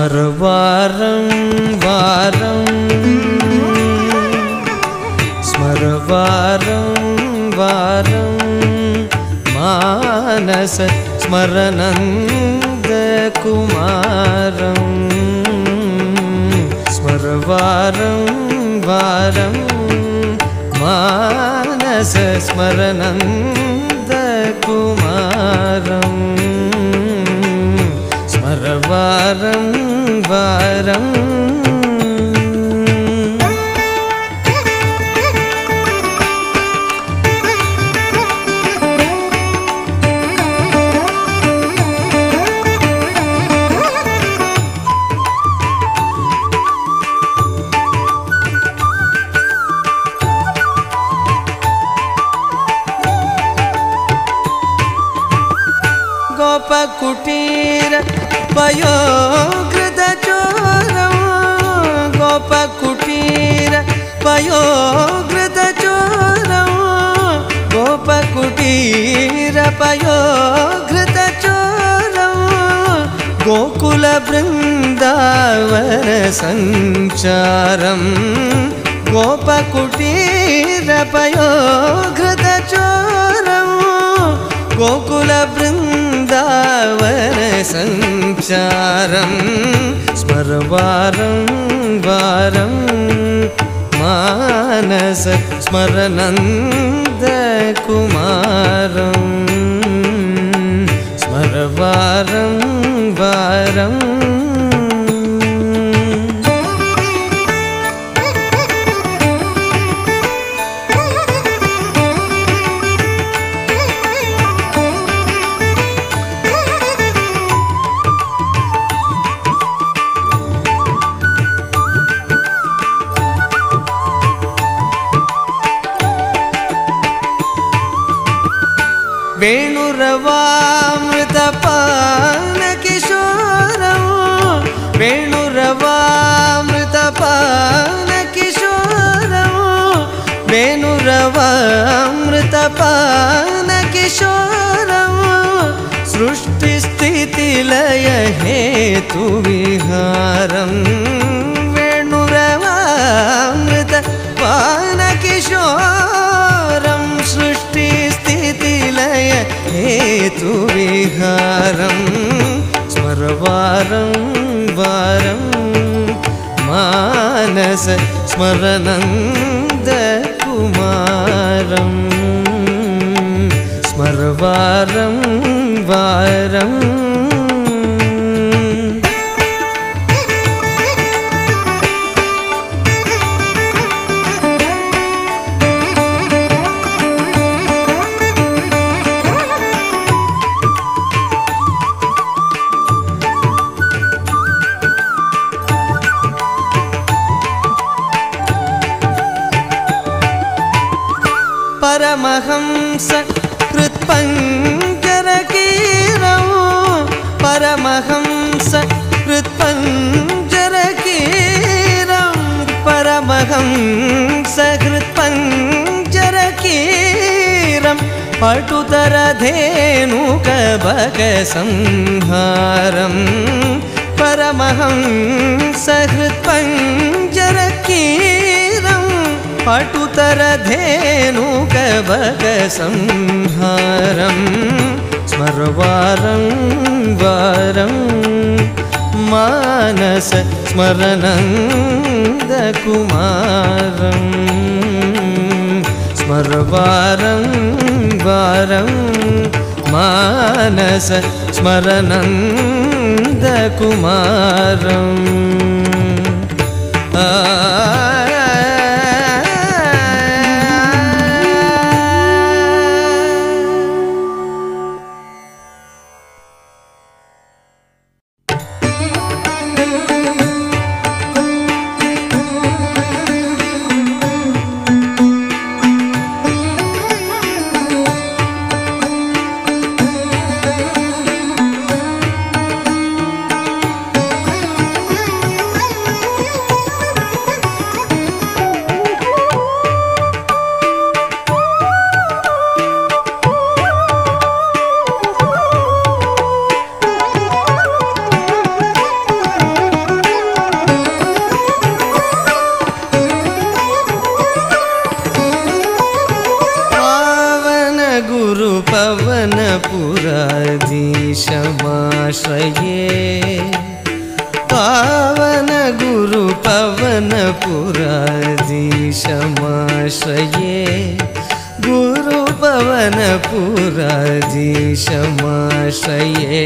स्मरवारं वारं स्मरवारं वारं मानस स्मरनन्दकुमारं स्मरवारं वारं मानस स्मरनन्दकुमारं स्मरवारं वारं गोपकुटीर पयोघृतचोरं गोपकुटीर पयोघृतचोरं गोपकुटीर पयोघृतचोरं गोकुलबृन्दावन सञ्चारं गोपकुटीर पयोघृतचोरं गोकुलबृन्दावन सञ्चारं स्मरवारं वारं मानस स्मरनन्दकुमारं स्मरवारं वारं वेणुरवामृतपानकिशोरं वेणुरवामृतपानकिशोरं वेणुरवामृतपानकिशोरं सृष्टिस्थितिलय हेतुविहारं वेणुरवामृतपानकिशोरं सृष्टिस्थितिलय हेतुविहारं स्मरवारं वारं मानस स्मरनन्दकुमारं स्मरवारं वारं परमहंस हृत्पञ्जरकीरं परमहंस हृत्पञ्जरकीरं परमहंस हृत्पञ्जरकीरं पटुतरधेनुकभगसंहारं परमहंस हृत्पञ्जरकीरं पटुतरधेनुकभगसंहारं स्मरवारं वारं मानस स्मरनन्दकुमारं स्मरवारं वारं मानस स्मरनन्दकुमारं पवनपुराधीशमाश्रये पावन गुरु पवनपुराधीशमाश्रये गुरु पवनपुराधीशमाश्रये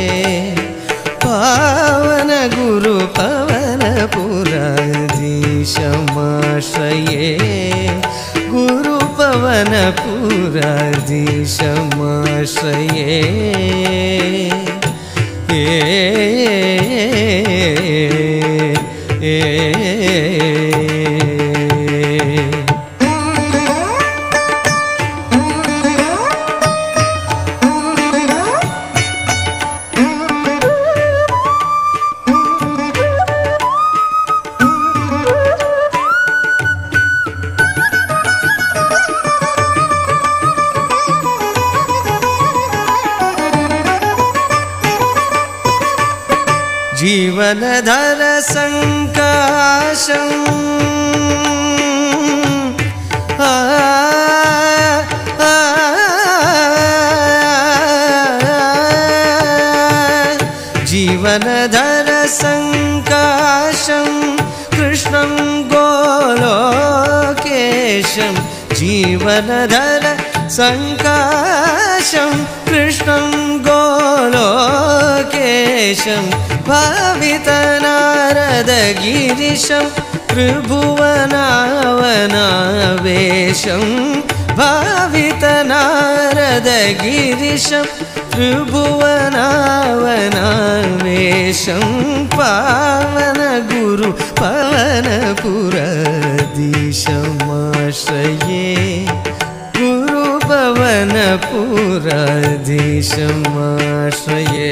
पावन गुरु पवनपुराधीशमाश्रये गुरु पवनपुराधीशमाश्रये जीवनधर संकाशं जीवनधर संकाशं कृष्णं गोलोकेशं जीवनधर संकाशं कृष्णं गोलोकेशं भावितनारदगिरिशं त्रिभुवनावनावेशं भावितनारदगिरिशं त्रिभुवनावनावेशं पावन गुरु पवनपुराधीशमाश्रये गुरु पवनपुराधीशमाश्रये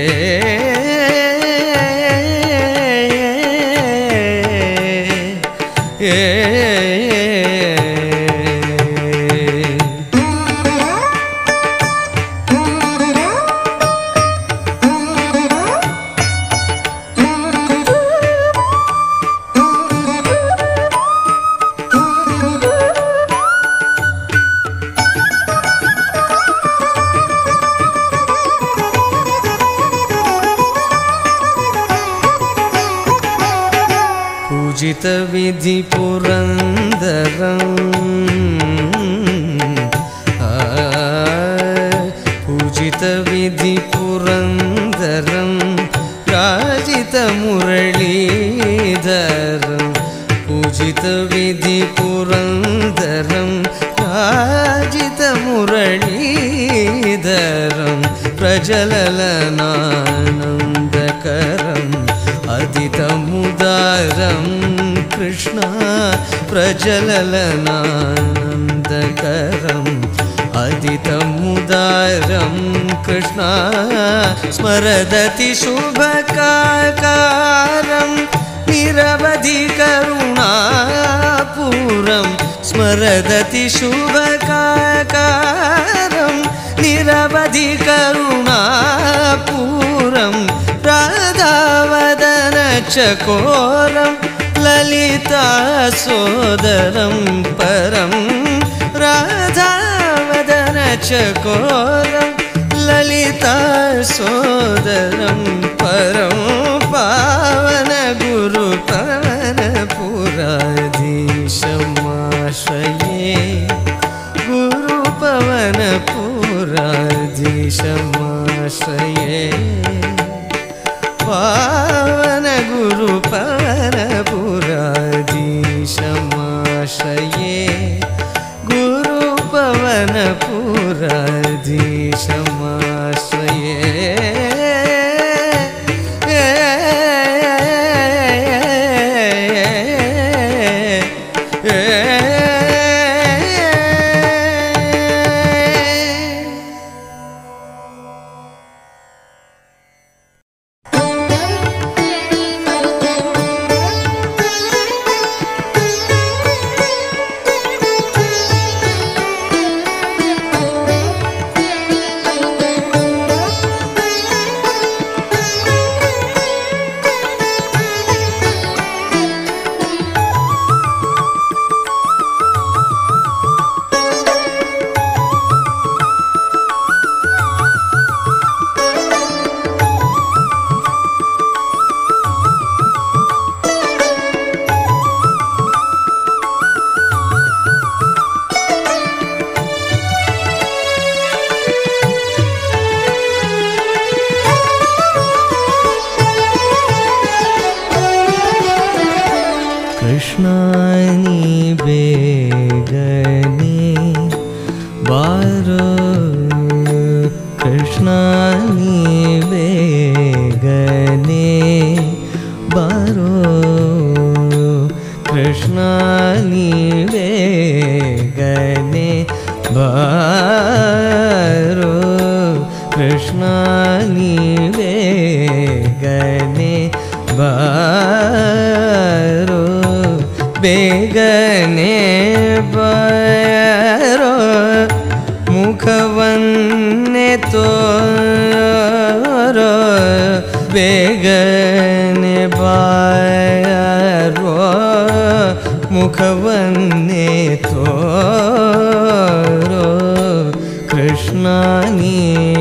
पूजित विधि पुरंदरं पूजित विधि पुरंदरं राजित मुरलीधरं पूजित विधि पुरंदरं राजित मुरलीधरं प्रज्वलनानंदकरं अदितमुदारं कृष्ण प्रज्वलनानंदकरं अदितमुदारं कृष्ण स्मरदति शुभकाकारं निरवधि करुणापूरं स्मरदति शुभकाकारं निरवधि करुणापूरं राधावदन चकोरं ललिता सोदरं परं राधावदन चकोरं ललिता सोदरं परं पावन गुरु पवनपुराधीशमाश्रये गुरु पवनपुराधीशमाश्रये पावन गुरु पवनपुराधीशमाश्रये गुरु पवनपुराधीशमाश्रये ಕೃಷ್ಣ ನೀ ಬೇಗನೆ ಬಾರೋ ಕೃಷ್ಣ ನೀ ಬೇಗನೆ ಬಾರೋ ಕೃಷ್ಣ ನೀ ಬೇಗನೆ ಬಾರೋ ಬೇಗನೆ ಬಾರೋ ಮುಖವನ್ನೇ ತೋರೋ ಬೇಗನೆ ಬಾರೋ ಮುಖವನ್ನೇ ತೋರೋ ಕೃಷ್ಣ ನೀ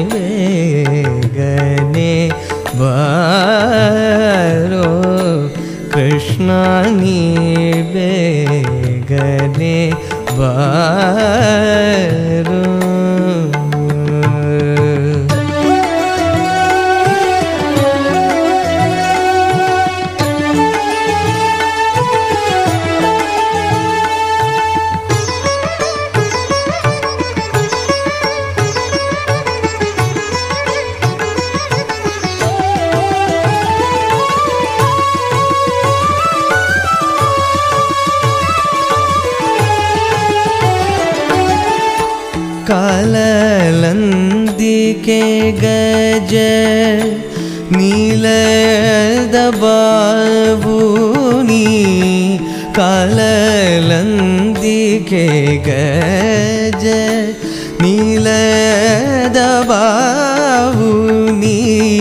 ಬೇಗನೆ ಬಾರೋ ಕೃಷ್ಣ ನೀ ಬೇಗನೆ ಬಾರೋ ಕಾಲಲಂದಿಕೆ ಗಜ ನೀಲದ ಬಾವುನಿ ಕಾಲಲಂದಿಕೆ ಗಜ ನೀಲದ ಬಾವುನಿ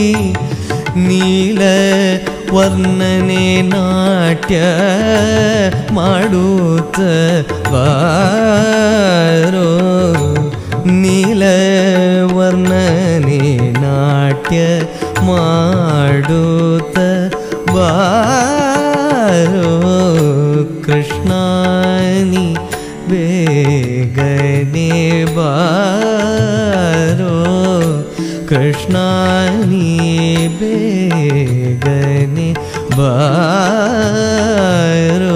ನೀಲ ವರ್ಣನೆ ನಾಟ್ಯ ಮಾಡುತ್ತ ಬಾರೋ ನೀಲ ವರ್ಣನೆ ನಾಟ್ಯ ಮಾಡುತ್ತ ಬಾರೋ ಕೃಷ್ಣ ನೀ ಬೇಗನೆ ಬಾರೋ ಕೃಷ್ಣ ನೀ ಬೇಗನೆ ಬಾರೋ